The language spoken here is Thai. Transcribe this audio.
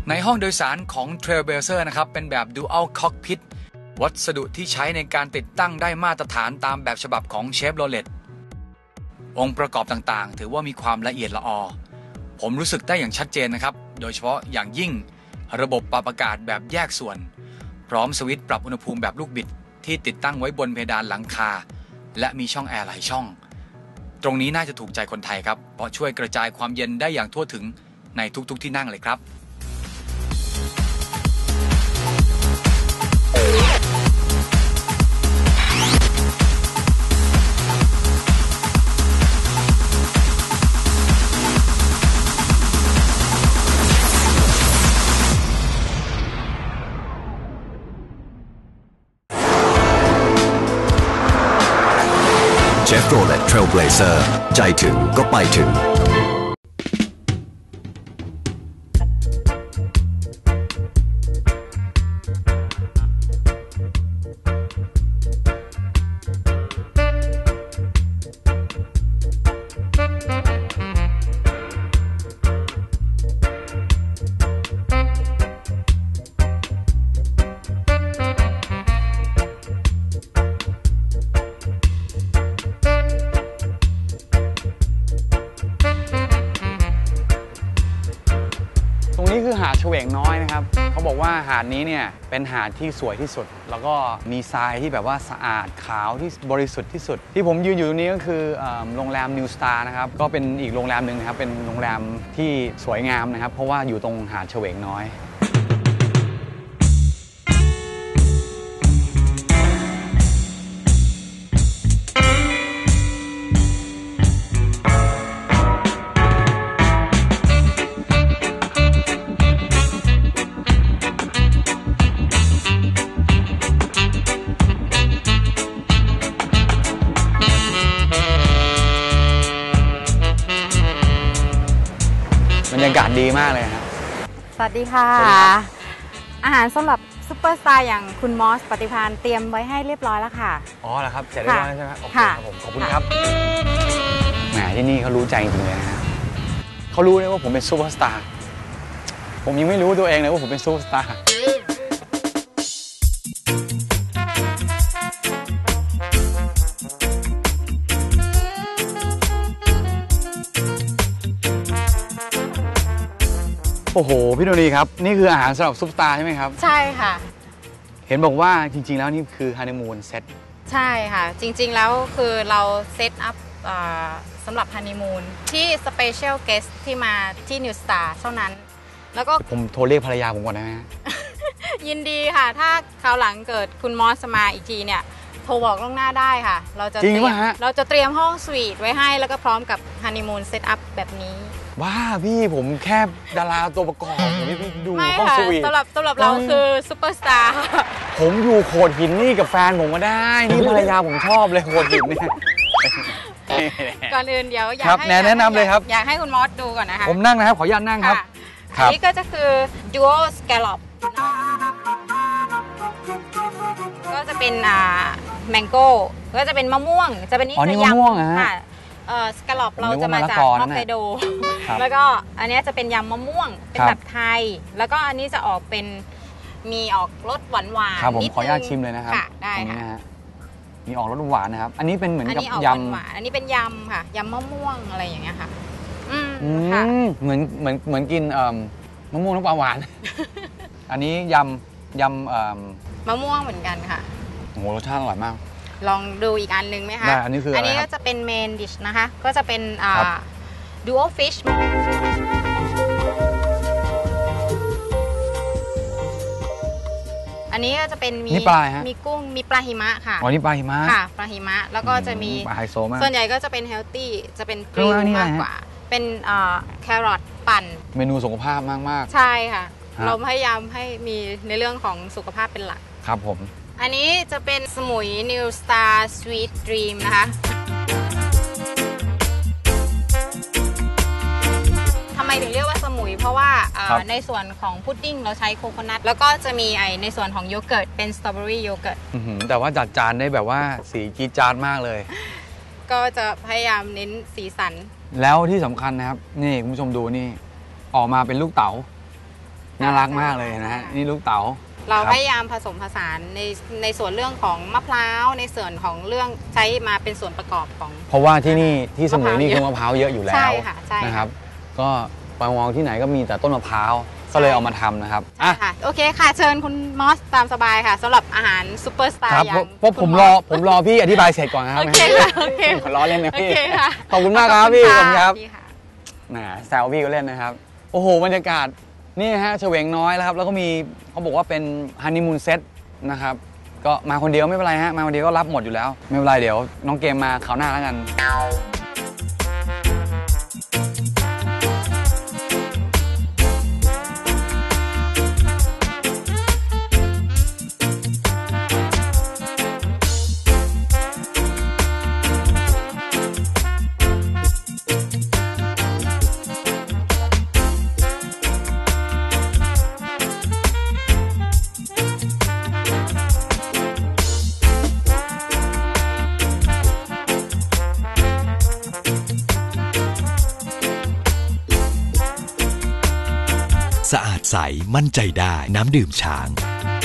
ในห้องโดยสารของ Trailblazer นะครับเป็นแบบ Dual Cockpit วัสดุที่ใช้ในการติดตั้งได้มาตรฐานตามแบบฉบับของ Chevrolet องค์ประกอบต่างๆถือว่ามีความละเอียดละออผมรู้สึกได้อย่างชัดเจนนะครับโดยเฉพาะอย่างยิ่งระบบปรับอากาศแบบแยกส่วนพร้อมสวิตช์ปรับอุณหภูมิแบบลูกบิดที่ติดตั้งไว้บนเพดานหลังคาและมีช่องแอร์หลายช่องตรงนี้น่าจะถูกใจคนไทยครับเพราะช่วยกระจายความเย็นได้อย่างทั่วถึงในทุกๆที่นั่งเลยครับ Chevrolet Trailblazer ใจถึงก็ไปถึงตรงนี้คือหาดเฉวงน้อยนะครับเขาบอกว่าหาดนี้เนี่ยเป็นหาดที่สวยที่สุดแล้วก็มีทรายที่แบบว่าสะอาดขาวที่บริสุทธิ์ที่สุดที่ผมยืนอยู่ตรงนี้ก็คือโรงแรม New Star นะครับก็เป็นอีกโรงแรมหนึ่งนะครับเป็นโรงแรมที่สวยงามนะครับเพราะว่าอยู่ตรงหาดเฉวงน้อยบรรยากาศดีมากเลยครับสวัสดีค่ะอาหารสำหรับซุปเปอร์สตาร์อย่างคุณมอสปฏิภาณเตรียมไว้ให้เรียบร้อยแล้วค่ะอ๋อเหรอครับเสร็จเรียบร้อยแล้วใช่ไหมโอเคครับผมขอบคุณครับแหมที่นี่เขารู้ใจจริงๆเลยนะฮะเขารู้เลยว่าผมเป็นซุปเปอร์สตาร์ผมยังไม่รู้ตัวเองเลยว่าผมเป็นซุปเปอร์สตาร์โอ้โหพี่โนนีครับนี่คืออาหารสำหรับซุปตาร์ใช่ไหมครับใช่ค่ะเห็นบอกว่าจริงๆแล้วนี่คือฮันนีมูนเซตใช่ค่ะจริงๆแล้วคือเราเซตอัพสำหรับฮันนีมูนที่สเปเชียลเกสที่มาที่นิวสตาร์เท่านั้นแล้วก็ผมโทรเรียกภรรยาผมก่อนนะฮะยินดีค่ะถ้าคราวหลังเกิดคุณมอสมาอีกทีเนี่ยโทรบอกล่วงหน้าได้ค่ะเราจะเตรียมห้องสวีทไว้ให้แล้วก็พร้อมกับฮันนีมูนเซตอัพแบบนี้ว้าพี่ผมแค่ดาราตัวประกอบผมไม่ดูห้องสวีทสำหรับเราคือซุปเปอร์สตาร์ผมอยู่โขดหินนี่กับแฟนผมก็ได้นี่ภรรยาผมชอบเลยโขดหินเนี่ยก่อนอื่นเดี๋ยวอยากให้แนะนำเลยครับอยากให้คุณมอสดูก่อนนะคะผมนั่งนะครับขออนุญาตนั่งครับอันนี้ก็จะคือ Dual Scallop ก็จะเป็นแมงโก้ก็จะเป็นมะม่วงจะเป็นนี่จะยำค่ะสกาลอปเราจะมาจากฮอกไกโดแล้วก็อันนี้จะเป็นยำมะม่วงเป็นแบบไทยแล้วก็อันนี้จะออกเป็นมีออกรสหวานนิดนึงขออนุญาตชิมเลยนะครับได้ค่ะมีออกรสหวานนะครับอันนี้เป็นเหมือนกับยำอันนี้เป็นยำค่ะยำมะม่วงอะไรอย่างเงี้ยค่ะเหมือนกินมะม่วงน้ำปลาหวานอันนี้ยำมะม่วงเหมือนกันค่ะโอ้โหรสชาติอร่อยมากลองดูอีกอันหนึ่งไหมคะอันนี้คืออันนี้ก็จะเป็นเมนดิชนะคะก็จะเป็นdual fish อันนี้ก็จะเป็นมีกุ้งมีปลาหิมะค่ะอ๋อนี่ปลาหิมะค่ะปลาหิมะแล้วก็จะมีปลาไฮโซมากส่วนใหญ่ก็จะเป็นเฮลตี้จะเป็นกรีนมากกว่าเป็นแครอทปั่นเมนูสุขภาพมากๆใช่ค่ะเราพยายามให้มีในเรื่องของสุขภาพเป็นหลักครับผมอันนี้จะเป็นสมุย New Star Sweet Dream นะคะทำไมถึงเรียกว่าสมุยเพราะว่าในส่วนของพุดดิ้งเราใช้โคโคนัทแล้วก็จะมีในส่วนของโยเกิร์ตเป็นสตรอเบอรี่โยเกิร์ตแต่ว่าจัดจานได้แบบว่าสีจี๊ดจ๊าดมากเลยก็จะพยายามเน้นสีสันแล้วที่สำคัญนะครับนี่คุณผู้ชมดูนี่ออกมาเป็นลูกเต๋าน่ารักมากเลยนะฮะนี่ลูกเต๋าเราครับพยายามผสมผสานในส่วนเรื่องของมะพร้าวในส่วนของเรื่องใช้มาเป็นส่วนประกอบของเพราะว่าที่นี่ที่สมุยนี่คือมะมะพพร้าร้าว วเยอะอยู่แล้วใช่ค่ะใช่นะครับ ก็ไปมองที่ไหนก็มีแต่ต้นมะพร้าวก็เลยเอามาทำนะครับอ่ะค่ะโอเคค่ะเชิญคุณมอสตามสบายค่ะสำหรับอาหารซูเปอร์สตาร์ครับอย่างเพราะผมคุณรออสผมรอพี่อธิบายเสร็จก่อนนะครับโอเคค่ะโอเคผมล้อเล่นนะโอพี่เคค่ะขอบคุณมากครับพี่ขอบคุณครับดีค่ะแหมแซวพี่ก็เล่นนะครับ โอ้โหบรรยากาศนี่ฮะเฉวงน้อยแล้วครับ แล้วก็มีเขาบอกว่าเป็นฮันนีมูนเซตนะครับ ก็มาคนเดียวไม่เป็นไรฮะมาคนเดียวก็รับหมดอยู่แล้ว ไม่เป็นไรเดี๋ยวน้องเกมมาคราวหน้าแล้วกันสะอาดใสมั่นใจได้น้ำดื่มช้าง